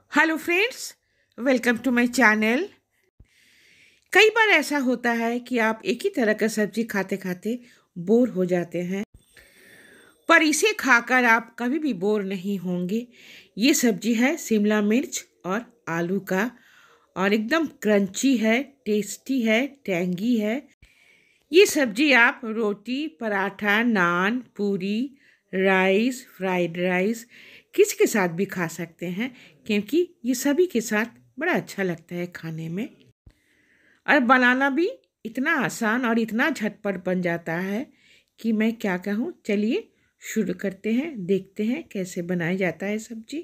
Hello friends, welcome to my channel. कई बार ऐसा होता है कि आप एक ही तरह का सब्जी खाते खाते बोर हो जाते हैं, पर इसे खाकर आप कभी भी बोर नहीं होंगे। ये सब्जी है शिमला मिर्च और आलू का, और एकदम क्रंची है, टेस्टी है, टैंगी है। ये सब्जी आप रोटी, पराठा, नान, पूरी, राइस, फ्राइड राइस किसी के साथ भी खा सकते हैं, क्योंकि ये सभी के साथ बड़ा अच्छा लगता है खाने में। और बनाना भी इतना आसान और इतना झटपट बन जाता है कि मैं क्या कहूँ। चलिए शुरू करते हैं, देखते हैं कैसे बनाया जाता है सब्जी।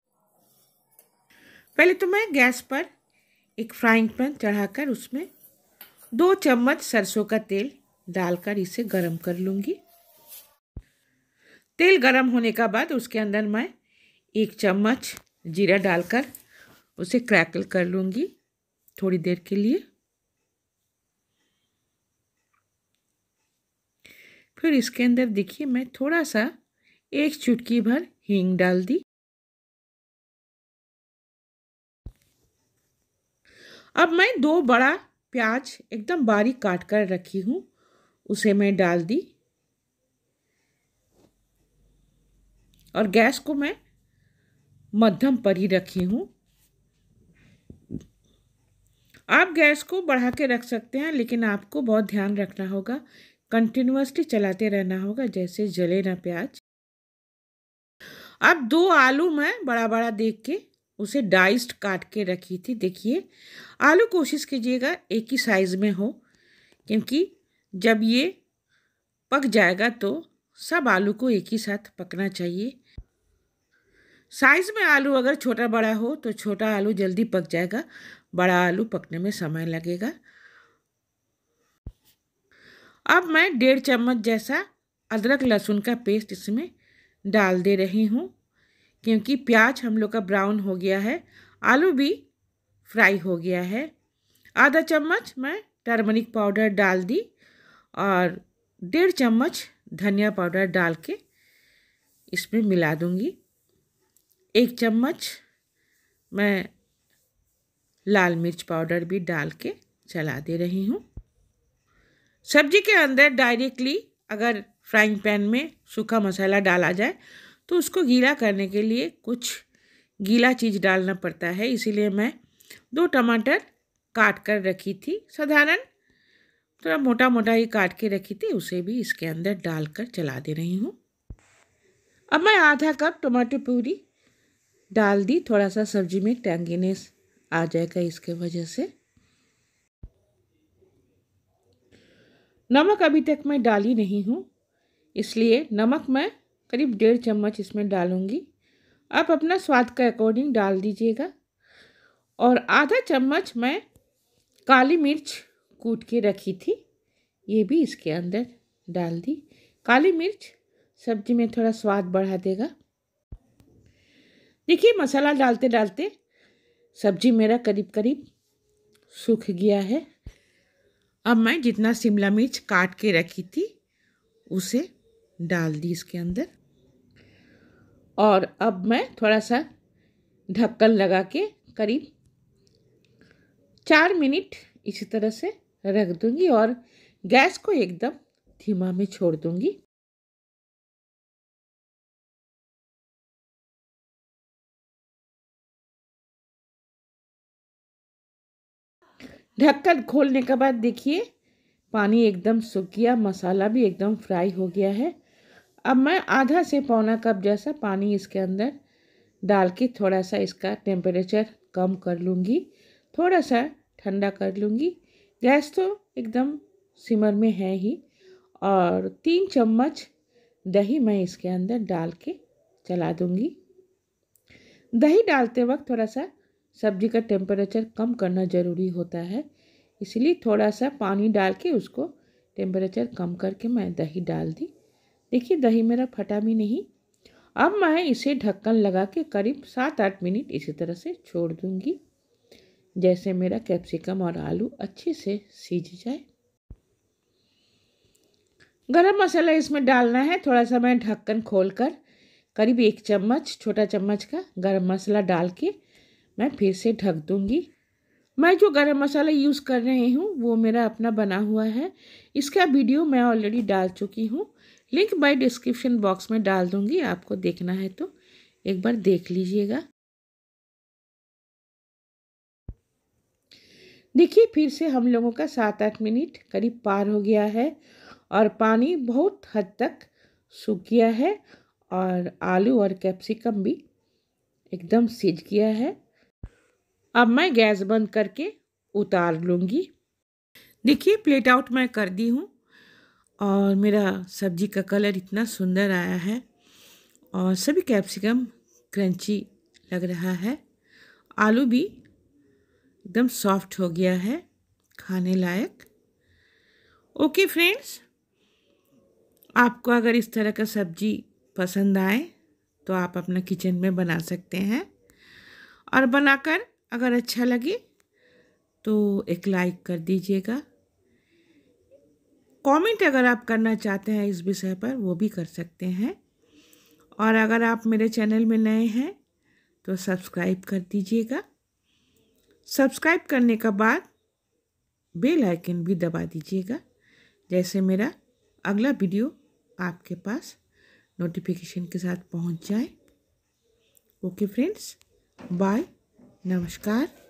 पहले तो मैं गैस पर एक फ्राइंग पैन चढ़ाकर उसमें 2 चम्मच सरसों का तेल डालकर इसे गरम कर लूँगी। तेल गरम होने का बाद उसके अंदर मैं 1 चम्मच जीरा डालकर उसे क्रैकल कर लूँगी थोड़ी देर के लिए। फिर इसके अंदर देखिए मैं थोड़ा सा 1 चुटकी भर हींग डाल दी। अब मैं 2 बड़ा प्याज एकदम बारीक काट कर रखी हूँ, उसे मैं डाल दी। और गैस को मैं मध्यम पर ही रखी हूँ। आप गैस को बढ़ा के रख सकते हैं, लेकिन आपको बहुत ध्यान रखना होगा, कंटिन्यूअसली चलाते रहना होगा, जैसे जले ना प्याज। अब 2 आलू मैं बड़ा बड़ा देख के उसे डाइस्ड काट के रखी थी। देखिए, आलू कोशिश कीजिएगा एक ही साइज़ में हो, क्योंकि जब ये पक जाएगा तो सब आलू को एक ही साथ पकना चाहिए। साइज़ में आलू अगर छोटा बड़ा हो तो छोटा आलू जल्दी पक जाएगा, बड़ा आलू पकने में समय लगेगा। अब मैं 1.5 चम्मच जैसा अदरक लहसुन का पेस्ट इसमें डाल दे रही हूँ, क्योंकि प्याज हम लोग का ब्राउन हो गया है, आलू भी फ्राई हो गया है। आधा चम्मच मैं टर्मरिक पाउडर डाल दी और 1.5 चम्मच धनिया पाउडर डाल के इसमें मिला दूंगी। 1 चम्मच मैं लाल मिर्च पाउडर भी डाल के चला दे रही हूँ। सब्जी के अंदर डायरेक्टली अगर फ्राइंग पैन में सूखा मसाला डाला जाए तो उसको गीला करने के लिए कुछ गीला चीज़ डालना पड़ता है, इसीलिए मैं 2 टमाटर काट कर रखी थी, साधारण थोड़ा मोटा मोटा ही काट के रखी थी, उसे भी इसके अंदर डालकर चला दे रही हूँ। अब मैं आधा कप टमाटर प्यूरी डाल दी, थोड़ा सा सब्जी में टैंगीनेस आ जाएगा इसके वजह से। नमक अभी तक मैं डाली नहीं हूँ, इसलिए नमक मैं करीब 1.5 चम्मच इसमें डालूँगी। आप अपना स्वाद के अकॉर्डिंग डाल दीजिएगा। और आधा चम्मच मैं काली मिर्च कूट के रखी थी, ये भी इसके अंदर डाल दी। काली मिर्च सब्जी में थोड़ा स्वाद बढ़ा देगा। देखिए, मसाला डालते डालते सब्जी मेरा करीब करीब सूख गया है। अब मैं जितना शिमला मिर्च काट के रखी थी उसे डाल दी इसके अंदर, और अब मैं थोड़ा सा ढक्कन लगा के करीब 4 मिनट इसी तरह से रख दूंगी और गैस को एकदम धीमा में छोड़ दूंगी। ढक्कन खोलने के बाद देखिए पानी एकदम सूख गया, मसाला भी एकदम फ्राई हो गया है। अब मैं आधा से पौना कप जैसा पानी इसके अंदर डाल के थोड़ा सा इसका टेम्परेचर कम कर लूँगी, थोड़ा सा ठंडा कर लूँगी। गैस तो एकदम सिमर में है ही। और 3 चम्मच दही मैं इसके अंदर डाल के चला दूँगी। दही डालते वक्त थोड़ा सा सब्जी का टेम्परेचर कम करना ज़रूरी होता है, इसलिए थोड़ा सा पानी डाल के उसको टेम्परेचर कम करके मैं दही डाल दी। देखिए, दही मेरा फटा भी नहीं। अब मैं इसे ढक्कन लगा के करीब 7-8 मिनट इसी तरह से छोड़ दूंगी, जैसे मेरा कैप्सिकम और आलू अच्छे से सीज जाए। गरम मसाला इसमें डालना है, थोड़ा सा मैं ढक्कन खोलकर करीब 1 चम्मच छोटा चम्मच का गरम मसाला डाल के मैं फिर से ढक दूँगी। मैं जो गरम मसाला यूज़ कर रही हूँ वो मेरा अपना बना हुआ है। इसका वीडियो मैं ऑलरेडी डाल चुकी हूँ, लिंक मैं डिस्क्रिप्शन बॉक्स में डाल दूँगी, आपको देखना है तो एक बार देख लीजिएगा। देखिए फिर से हम लोगों का 7-8 मिनट करीब पार हो गया है और पानी बहुत हद तक सूख गया है और आलू और कैप्सिकम भी एकदम सिज गया है। अब मैं गैस बंद करके उतार लूँगी। देखिए प्लेट आउट मैं कर दी हूँ और मेरा सब्जी का कलर इतना सुंदर आया है और सभी कैप्सिकम क्रंची लग रहा है। आलू भी एकदम सॉफ्ट हो गया है, खाने लायक। ओके फ्रेंड्स, आपको अगर इस तरह का सब्जी पसंद आए तो आप अपना किचन में बना सकते हैं और बनाकर अगर अच्छा लगे तो एक लाइक कर दीजिएगा। कमेंट अगर आप करना चाहते हैं इस विषय पर वो भी कर सकते हैं और अगर आप मेरे चैनल में नए हैं तो सब्सक्राइब कर दीजिएगा। सब्सक्राइब करने के बाद बेल आइकन भी दबा दीजिएगा, जैसे मेरा अगला वीडियो आपके पास नोटिफिकेशन के साथ पहुंच जाए। ओके फ्रेंड्स, बाय, नमस्कार।